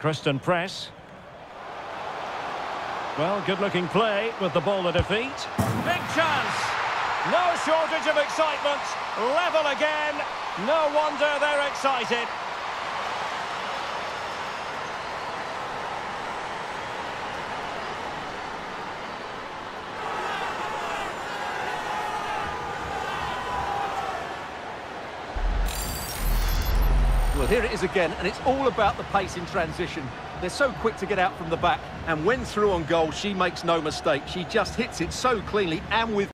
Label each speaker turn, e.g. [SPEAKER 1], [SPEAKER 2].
[SPEAKER 1] Kristen Press. Well, good-looking play with the ball at her feet. Big chance! No shortage of excitement. Level again. No wonder they're excited.
[SPEAKER 2] Well, here it is again, and it's all about the pace in transition. They're so quick to get out from the back, and when through on goal, she makes no mistake. She just hits it so cleanly and with